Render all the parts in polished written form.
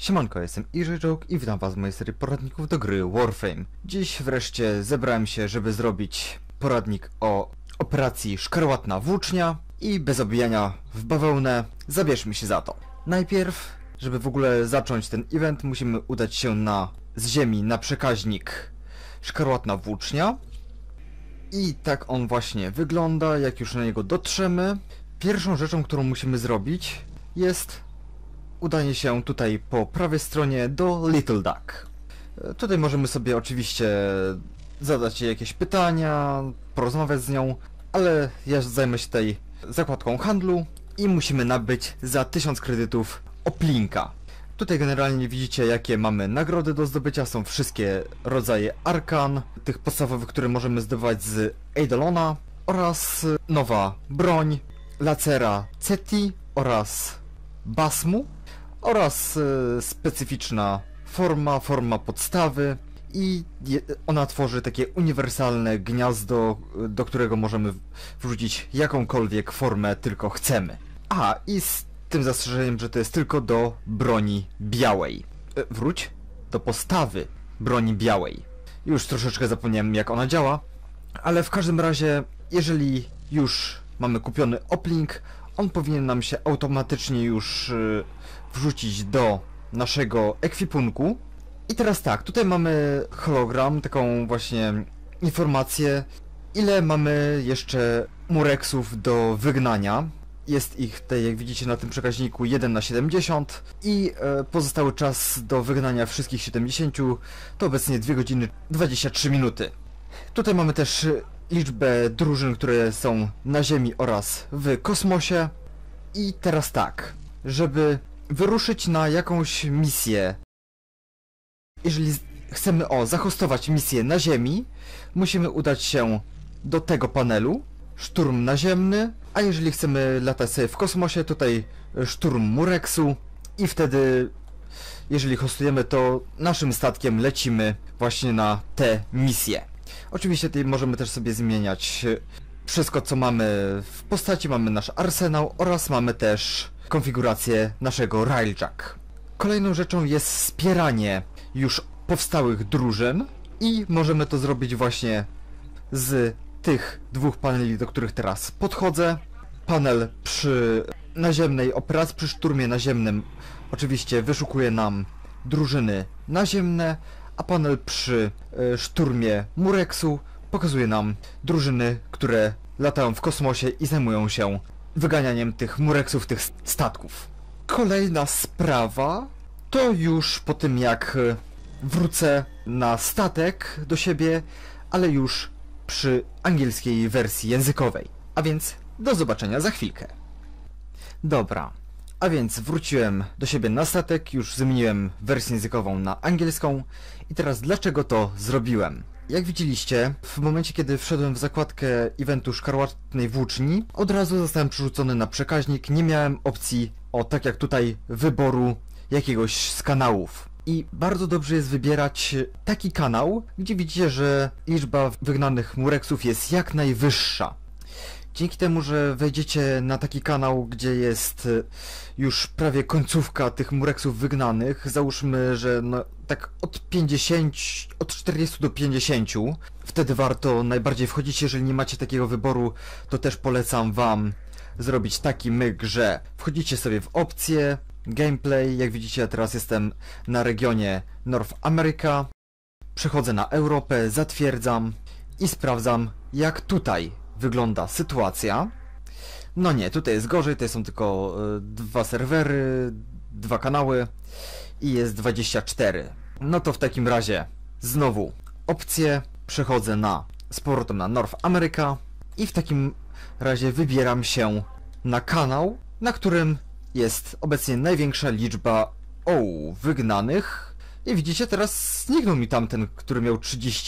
Siemanko, jestem Iżyjoke i witam was w mojej serii poradników do gry Warframe. Dziś wreszcie zebrałem się, żeby zrobić poradnik o operacji Szkarłatna Włócznia i bez obijania w bawełnę zabierzmy się za to. Najpierw, żeby w ogóle zacząć ten event, musimy udać się z ziemi na przekaźnik Szkarłatna Włócznia. I tak on właśnie wygląda, jak już na niego dotrzemy. Pierwszą rzeczą, którą musimy zrobić, jest udanie się tutaj po prawej stronie do Little Duck. Tutaj możemy sobie oczywiście zadać jej jakieś pytania, porozmawiać z nią, ale ja zajmę się tutaj zakładką handlu i musimy nabyć za 1000 kredytów oplinka. Tutaj generalnie widzicie, jakie mamy nagrody do zdobycia. Są wszystkie rodzaje arkan, tych podstawowych, które możemy zdobywać z Eidolona, oraz nowa broń Lacera Ceti oraz Basmu, oraz specyficzna forma podstawy i ona tworzy takie uniwersalne gniazdo, do którego możemy wrzucić jakąkolwiek formę tylko chcemy. A i z tym zastrzeżeniem, że to jest tylko do broni białej. Do postawy broni białej. Już troszeczkę zapomniałem, jak ona działa, ale w każdym razie, jeżeli już mamy kupiony oplink, on powinien nam się automatycznie już wrzucić do naszego ekwipunku. I teraz tak, tutaj mamy hologram, taką właśnie informację, ile mamy jeszcze mureksów do wygnania. Jest ich tutaj, jak widzicie na tym przekaźniku, 1 na 70 i pozostały czas do wygnania wszystkich 70 to obecnie 2 godziny 23 minuty. Tutaj mamy też liczbę drużyn, które są na Ziemi oraz w kosmosie. I teraz tak, żeby wyruszyć na jakąś misję, jeżeli chcemy zahostować misję na Ziemi, musimy udać się do tego panelu, szturm naziemny, a jeżeli chcemy latać sobie w kosmosie, tutaj szturm Mureksu i wtedy, jeżeli hostujemy, to naszym statkiem lecimy właśnie na tę misję. Oczywiście tutaj możemy też sobie zmieniać wszystko, co mamy w postaci. Mamy nasz arsenał oraz mamy też konfigurację naszego Railjack. Kolejną rzeczą jest wspieranie już powstałych drużyn i możemy to zrobić właśnie z tych dwóch paneli, do których teraz podchodzę. Panel przy naziemnej operacji, przy szturmie naziemnym oczywiście wyszukuje nam drużyny naziemne, a panel przy szturmie Mureksu pokazuje nam drużyny, które latają w kosmosie i zajmują się wyganianiem tych Mureksów, tych statków. Kolejna sprawa to już po tym, jak wrócę na statek do siebie, ale już przy angielskiej wersji językowej. A więc do zobaczenia za chwilkę. Dobra, a więc wróciłem do siebie na statek, już zmieniłem wersję językową na angielską i teraz dlaczego to zrobiłem? Jak widzieliście, w momencie kiedy wszedłem w zakładkę eventu Szkarłatnej Włóczni, od razu zostałem przerzucony na przekaźnik, nie miałem opcji, tak jak tutaj, wyboru jakiegoś z kanałów. I bardzo dobrze jest wybierać taki kanał, gdzie widzicie, że liczba wygnanych Mureksów jest jak najwyższa. Dzięki temu, że wejdziecie na taki kanał, gdzie jest już prawie końcówka tych Mureksów wygnanych, załóżmy, że no tak od 40 do 50, wtedy warto najbardziej wchodzić. Jeżeli nie macie takiego wyboru, to też polecam wam zrobić taki myk, że wchodzicie sobie w opcje, gameplay, jak widzicie ja teraz jestem na regionie North America, przechodzę na Europę, zatwierdzam i sprawdzam, jak tutaj wygląda sytuacja. No nie, tutaj jest gorzej, tutaj są tylko 2 serwery, 2 kanały i jest 24. No to w takim razie znowu opcje, przechodzę z powrotem na North America i w takim razie wybieram się na kanał, na którym jest obecnie największa liczba wygnanych. I widzicie, teraz zniknął mi tamten, który miał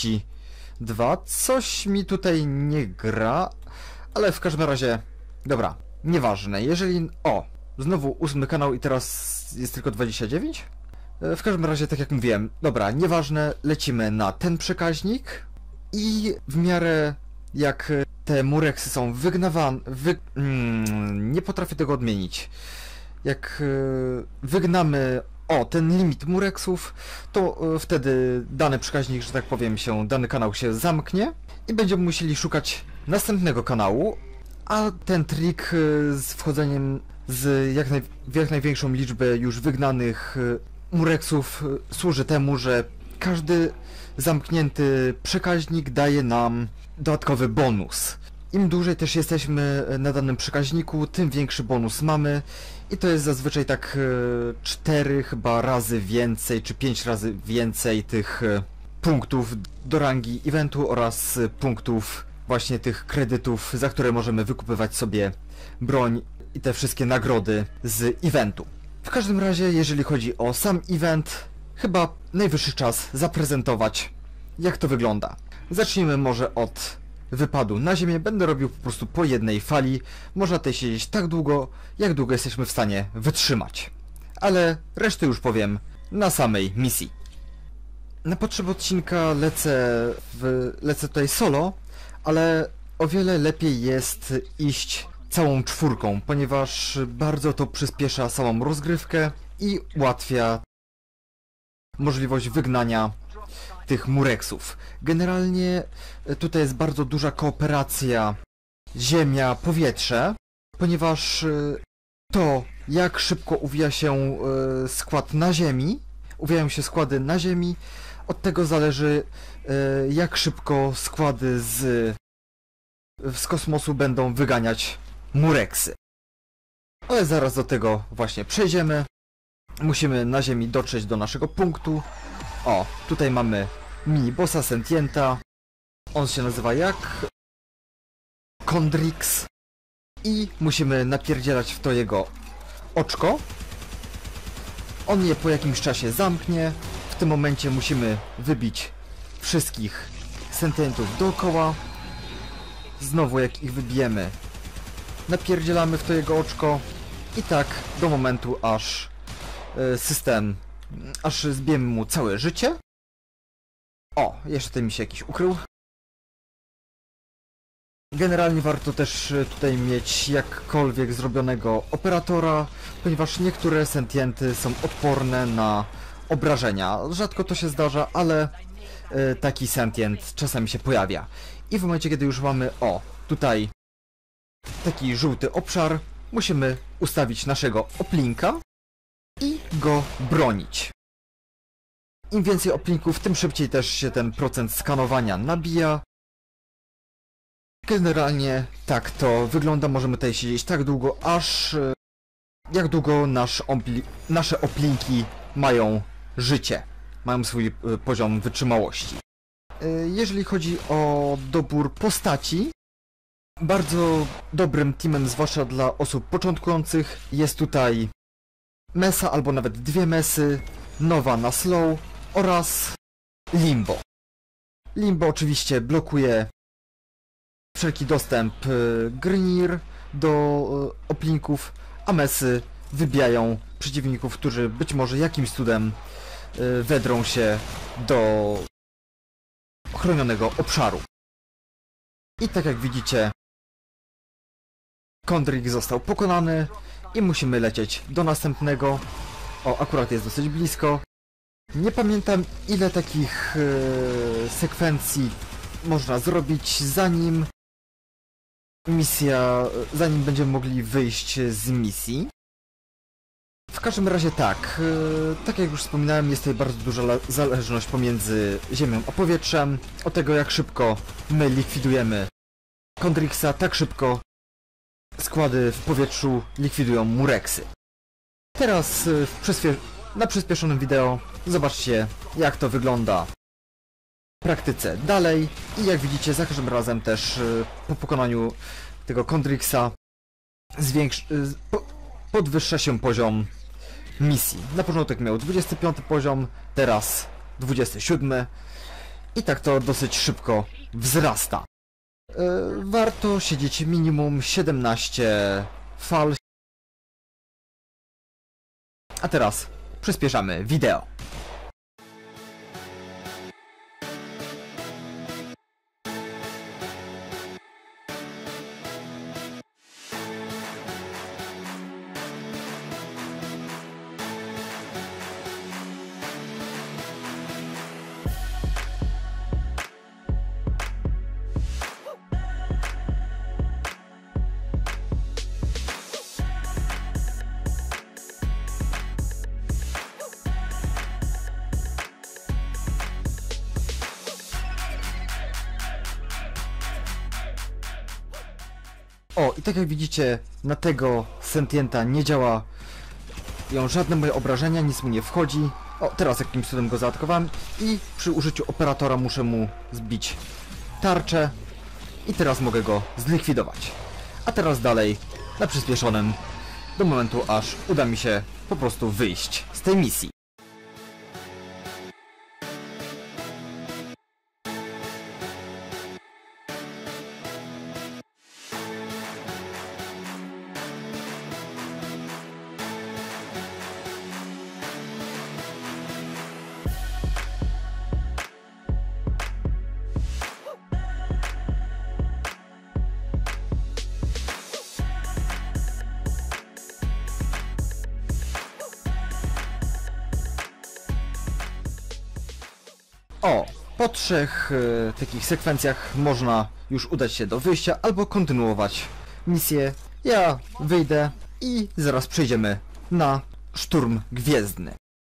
32. Coś mi tutaj nie gra, ale w każdym razie, dobra, nieważne. Jeżeli, znowu 8 kanał i teraz jest tylko 29? W każdym razie, tak jak mówiłem, dobra, nieważne, lecimy na ten przekaźnik i w miarę jak te Mureksy są wygnawane, nie potrafię tego odmienić. Jak wygnamy o ten limit mureksów, to wtedy dany przekaźnik, że tak powiem, dany kanał się zamknie i będziemy musieli szukać następnego kanału, a ten trik z wchodzeniem w jak największą liczbę już wygnanych mureksów służy temu, że każdy zamknięty przekaźnik daje nam dodatkowy bonus. Im dłużej też jesteśmy na danym przekaźniku, tym większy bonus mamy i to jest zazwyczaj tak 4 chyba razy więcej, czy 5 razy więcej tych punktów do rangi eventu oraz punktów właśnie tych kredytów, za które możemy wykupywać sobie broń i te wszystkie nagrody z eventu. W każdym razie, jeżeli chodzi o sam event, chyba najwyższy czas zaprezentować, jak to wygląda. Zacznijmy może od wypadu na ziemię. Będę robił po prostu po jednej fali. Można tutaj siedzieć tak długo, jak długo jesteśmy w stanie wytrzymać. Ale resztę już powiem na samej misji. Na potrzeby odcinka lecę tutaj solo, ale o wiele lepiej jest iść całą czwórką, ponieważ bardzo to przyspiesza samą rozgrywkę i ułatwia możliwość wygnania tych mureksów. Generalnie tutaj jest bardzo duża kooperacja ziemia-powietrze, ponieważ to, jak szybko uwija się skład na ziemi, uwijają się składy na ziemi, od tego zależy, jak szybko składy z kosmosu będą wyganiać mureksy. Ale zaraz do tego właśnie przejdziemy. Musimy na ziemi dotrzeć do naszego punktu. O, tutaj mamy mini-bossa Sentienta. On się nazywa jak? Kondrix. I musimy napierdzielać w to jego oczko. On je po jakimś czasie zamknie. W tym momencie musimy wybić wszystkich Sentientów dookoła. Znowu jak ich wybijemy, napierdzielamy w to jego oczko i tak do momentu, aż zbijemy mu całe życie. O, jeszcze ten mi się jakiś ukrył. Generalnie warto też tutaj mieć jakkolwiek zrobionego operatora, ponieważ niektóre sentienty są odporne na obrażenia. Rzadko to się zdarza, ale taki sentient czasami się pojawia. I w momencie, kiedy już mamy, tutaj taki żółty obszar, musimy ustawić naszego oplinka i go bronić. Im więcej oplinków, tym szybciej też się ten procent skanowania nabija. Generalnie tak to wygląda, możemy tutaj siedzieć tak długo, aż jak długo nasze oplinki mają życie, mają swój poziom wytrzymałości. Jeżeli chodzi o dobór postaci, bardzo dobrym teamem, zwłaszcza dla osób początkujących, jest tutaj Mesa albo nawet 2 Mesy, Nowa na slow oraz Limbo. Limbo oczywiście blokuje wszelki dostęp Grnir do oplinków, a Mesy wybijają przeciwników, którzy być może jakimś cudem wedrą się do chronionego obszaru. I tak jak widzicie, Kondrix został pokonany i musimy lecieć do następnego. O, akurat jest dosyć blisko. Nie pamiętam, ile takich sekwencji można zrobić, zanim będziemy mogli wyjść z misji. W każdym razie tak, tak jak już wspominałem, jest tutaj bardzo duża zależność pomiędzy ziemią a powietrzem. Od tego, jak szybko my likwidujemy Kondrixa, tak szybko składy w powietrzu likwidują mureksy. Teraz na przyspieszonym wideo zobaczcie, jak to wygląda w praktyce dalej. I jak widzicie, za każdym razem też po pokonaniu tego Kondrixa podwyższa się poziom misji. Na początek miał 25 poziom, teraz 27 i tak to dosyć szybko wzrasta. Warto siedzieć minimum 17 fal. A teraz przyspieszamy wideo. O, i tak jak widzicie, na tego Sentienta nie działa ją żadne moje obrażenia, nic mu nie wchodzi. O, teraz jakimś cudem go zaatakowałem i przy użyciu operatora muszę mu zbić tarczę i teraz mogę go zlikwidować. A teraz dalej, na przyspieszonym, do momentu aż uda mi się po prostu wyjść z tej misji. O, po 3 takich sekwencjach można już udać się do wyjścia albo kontynuować misję. Ja wyjdę i zaraz przejdziemy na szturm gwiezdny.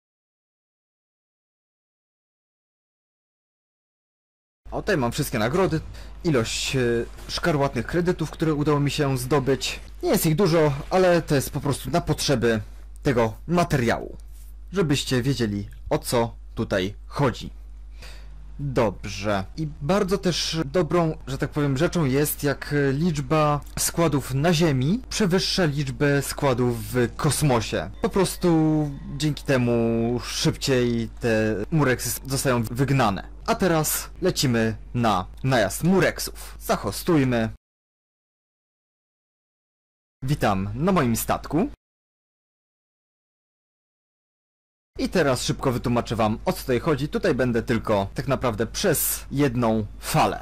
O, tutaj mam wszystkie nagrody, ilość szkarłatnych kredytów, które udało mi się zdobyć. Nie jest ich dużo, ale to jest po prostu na potrzeby tego materiału, żebyście wiedzieli, o co tutaj chodzi. Dobrze. I bardzo też dobrą, że tak powiem, rzeczą jest, jak liczba składów na Ziemi przewyższa liczbę składów w kosmosie. Po prostu dzięki temu szybciej te Mureksy zostają wygnane. A teraz lecimy na najazd Mureksów. Zahostujmy. Witam na moim statku. I teraz szybko wytłumaczę wam, o co tutaj chodzi. Tutaj będę tylko tak naprawdę przez jedną falę.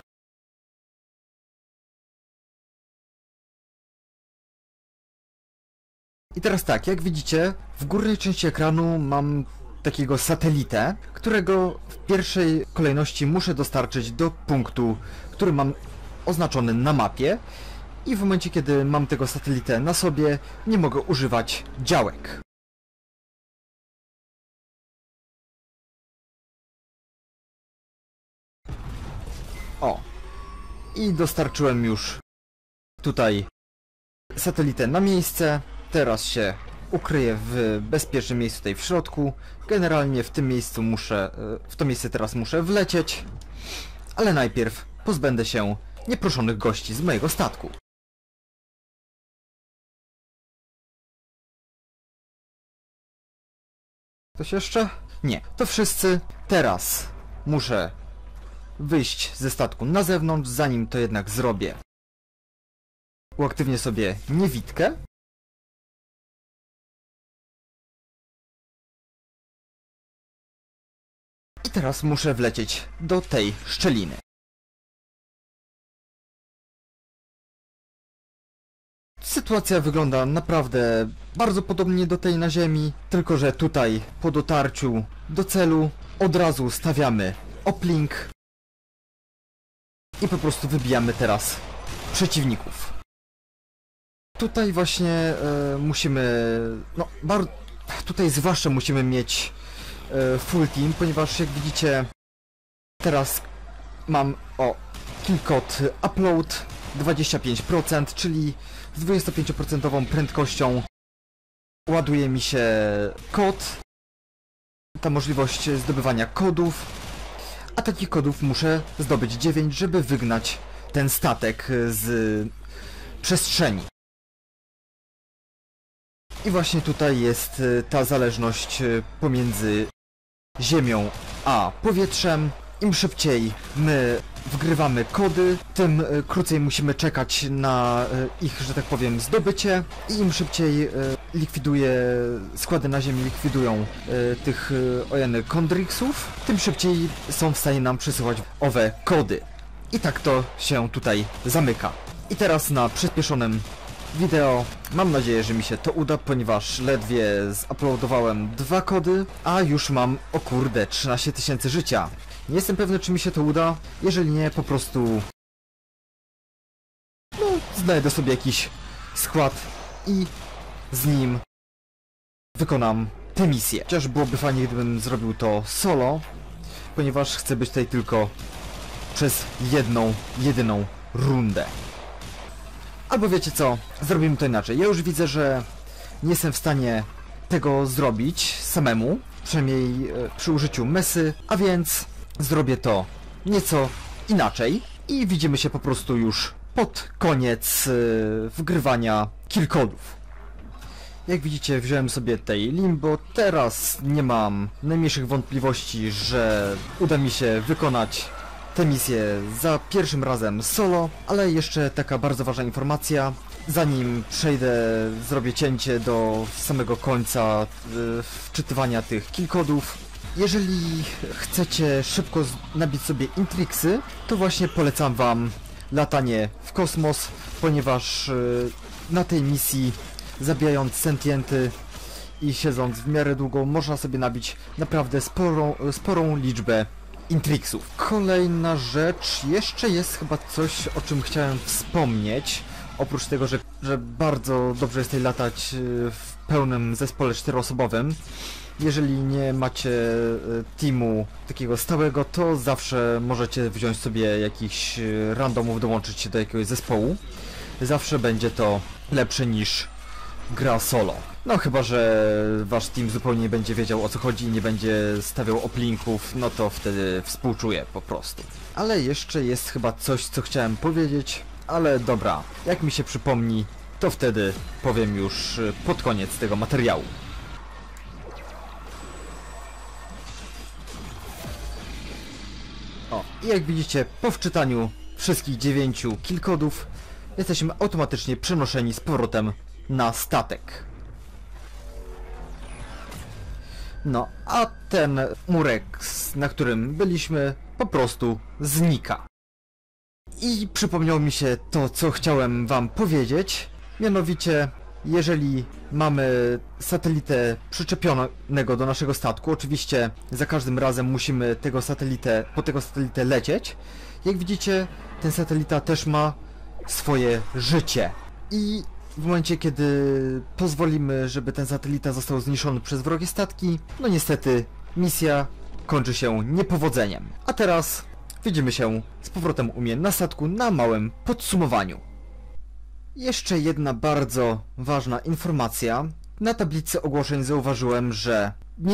I teraz tak, jak widzicie, w górnej części ekranu mam takiego satelitę, którego w pierwszej kolejności muszę dostarczyć do punktu, który mam oznaczony na mapie. I w momencie, kiedy mam tego satelitę na sobie, nie mogę używać działek. O, i dostarczyłem już tutaj satelitę na miejsce. Teraz się ukryję w bezpiecznym miejscu tutaj w środku. Generalnie w tym miejscu w to miejsce teraz muszę wlecieć. Ale najpierw pozbędę się nieproszonych gości z mojego statku. Ktoś jeszcze? Nie. To wszyscy. Teraz muszę wyjść ze statku na zewnątrz, zanim to jednak zrobię. Uaktywnię sobie niewidkę. I teraz muszę wlecieć do tej szczeliny. Sytuacja wygląda naprawdę bardzo podobnie do tej na Ziemi, tylko że tutaj po dotarciu do celu od razu stawiamy uplink i po prostu wybijamy teraz przeciwników. Tutaj właśnie musimy, tutaj zwłaszcza musimy mieć full team, ponieważ jak widzicie teraz mam kill code upload 25%, czyli z 25% prędkością ładuje mi się kod, ta możliwość zdobywania kodów, a takich kodów muszę zdobyć 9, żeby wygnać ten statek z przestrzeni. I właśnie tutaj jest ta zależność pomiędzy Ziemią a powietrzem. Im szybciej my wgrywamy kody, tym krócej musimy czekać na ich, że tak powiem, zdobycie i im szybciej składy na Ziemi likwidują tych Kondrixów, tym szybciej są w stanie nam przesyłać owe kody. I tak to się tutaj zamyka. I teraz na przyspieszonym wideo. Mam nadzieję, że mi się to uda, ponieważ ledwie zuploadowałem 2 kody, a już mam, o kurde, 13 000 życia. Nie jestem pewny, czy mi się to uda. Jeżeli nie, po prostu znajdę sobie jakiś skład i z nim wykonam tę misję. Chociaż byłoby fajnie, gdybym zrobił to solo, ponieważ chcę być tutaj tylko przez jedną, jedyną rundę. Albo wiecie co, zrobimy to inaczej. Ja już widzę, że nie jestem w stanie tego zrobić samemu, przynajmniej przy użyciu mesy, a więc zrobię to nieco inaczej i widzimy się po prostu już pod koniec wgrywania kill kodów. Jak widzicie, wziąłem sobie tej limbo, teraz nie mam najmniejszych wątpliwości, że uda mi się wykonać tę misję za pierwszym razem solo, ale jeszcze taka bardzo ważna informacja. Zanim przejdę, zrobię cięcie do samego końca wczytywania tych kill kodów. Jeżeli chcecie szybko nabić sobie intriksy, to właśnie polecam wam latanie w kosmos, ponieważ na tej misji, zabijając sentienty i siedząc w miarę długo, można sobie nabić naprawdę sporą liczbę intriksów. Kolejna rzecz, jeszcze jest chyba coś, o czym chciałem wspomnieć. Oprócz tego, że bardzo dobrze jest tutaj latać w pełnym zespole 4-osobowym. Jeżeli nie macie teamu takiego stałego, to zawsze możecie wziąć sobie jakichś randomów, dołączyć się do jakiegoś zespołu. Zawsze będzie to lepsze niż gra solo. No chyba, że wasz team zupełnie nie będzie wiedział, o co chodzi i nie będzie stawiał oplinków, no to wtedy współczuję po prostu. Ale jeszcze jest chyba coś, co chciałem powiedzieć, ale dobra, jak mi się przypomni, to wtedy powiem już pod koniec tego materiału. O, i jak widzicie, po wczytaniu wszystkich 9 kill kodów jesteśmy automatycznie przenoszeni z powrotem na statek. No, a ten murek, na którym byliśmy, po prostu znika. I przypomniało mi się to, co chciałem wam powiedzieć. Mianowicie, jeżeli mamy satelitę przyczepionego do naszego statku, oczywiście za każdym razem musimy po tego satelitę lecieć. Jak widzicie, ten satelita też ma swoje życie. I w momencie, kiedy pozwolimy, żeby ten satelita został zniszczony przez wrogie statki, no niestety misja kończy się niepowodzeniem. A teraz widzimy się z powrotem u mnie na statku na małym podsumowaniu. Jeszcze jedna bardzo ważna informacja. Na tablicy ogłoszeń zauważyłem, że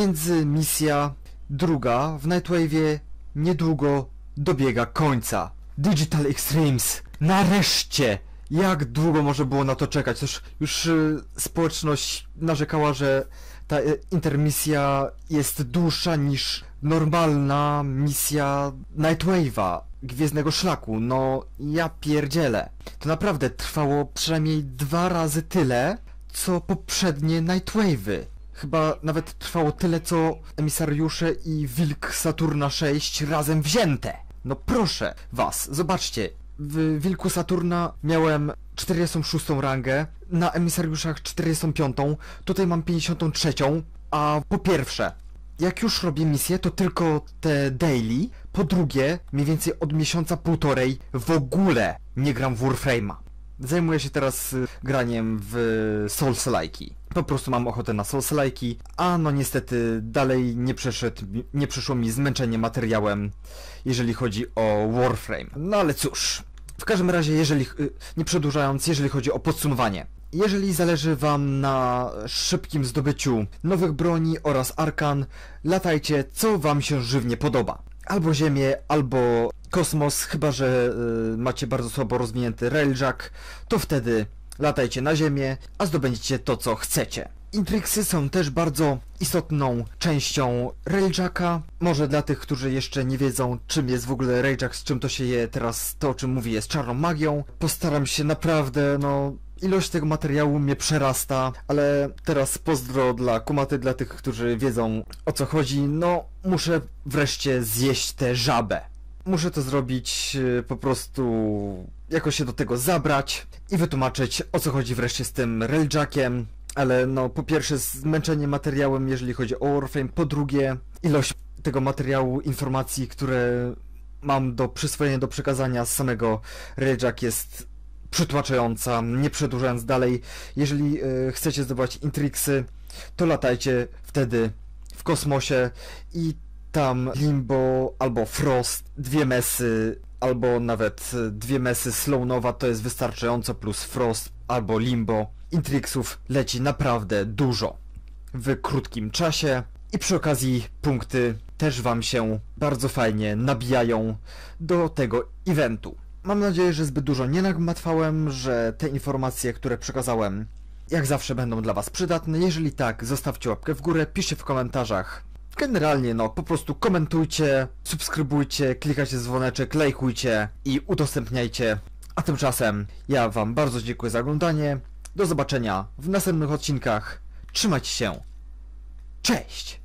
misja druga w Nightwave'ie niedługo dobiega końca. Digital Extremes! Nareszcie! Jak długo może było na to czekać? Już społeczność narzekała, że ta intermisja jest dłuższa niż normalna misja Nightwave'a, Gwiezdnego Szlaku. No, ja pierdzielę. To naprawdę trwało przynajmniej 2 razy tyle, co poprzednie Nightwave'y. Chyba nawet trwało tyle, co Emisariusze i Wilk Saturna 6 razem wzięte. No proszę was, zobaczcie. W Wilku Saturna miałem 46 rangę, na Emisariuszach 45, tutaj mam 53, a po pierwsze, jak już robię misję, to tylko te daily, po drugie, mniej więcej od miesiąca półtorej w ogóle nie gram w Warframe'a. Zajmuję się teraz graniem w Souls-like'i. Po prostu mam ochotę na Souls-like'i, a no niestety dalej nie przeszło mi zmęczenie materiałem, jeżeli chodzi o Warframe. No ale cóż, w każdym razie, nie przedłużając, jeżeli chodzi o podsumowanie. Jeżeli zależy wam na szybkim zdobyciu nowych broni oraz arkan, latajcie co wam się żywnie podoba. Albo Ziemię, albo kosmos, chyba że macie bardzo słabo rozwinięty railjack, to wtedy latajcie na Ziemię, a zdobędziecie to, co chcecie. Intriksy są też bardzo istotną częścią railjacka. Może dla tych, którzy jeszcze nie wiedzą, czym jest w ogóle railjack, z czym to się je, teraz to, o czym mówię, jest czarną magią. Postaram się naprawdę, ilość tego materiału mnie przerasta, ale teraz pozdro dla kumaty, dla tych, którzy wiedzą, o co chodzi. No, muszę wreszcie zjeść tę żabę. Muszę to zrobić, po prostu jakoś się do tego zabrać i wytłumaczyć, o co chodzi wreszcie z tym railjackiem. Ale po pierwsze zmęczenie materiałem, jeżeli chodzi o Warframe, po drugie ilość tego materiału, informacji, które mam do przyswojenia, do przekazania z samego Railjack jest przytłaczająca. Nie przedłużając dalej, jeżeli chcecie zdobywać intriksy, to latajcie wtedy w kosmosie i tam Limbo albo Frost, 2 mesy, albo nawet 2 mesy Slownowa to jest wystarczająco, plus Frost albo Limbo. Intrixów leci naprawdę dużo w krótkim czasie i przy okazji punkty też wam się bardzo fajnie nabijają do tego eventu. Mam nadzieję, że zbyt dużo nie nagmatwałem, że te informacje, które przekazałem, jak zawsze będą dla was przydatne. Jeżeli tak, zostawcie łapkę w górę, piszcie w komentarzach. Generalnie po prostu komentujcie, subskrybujcie, klikajcie dzwoneczek, lajkujcie i udostępniajcie. A tymczasem ja wam bardzo dziękuję za oglądanie. Do zobaczenia w następnych odcinkach. Trzymajcie się. Cześć!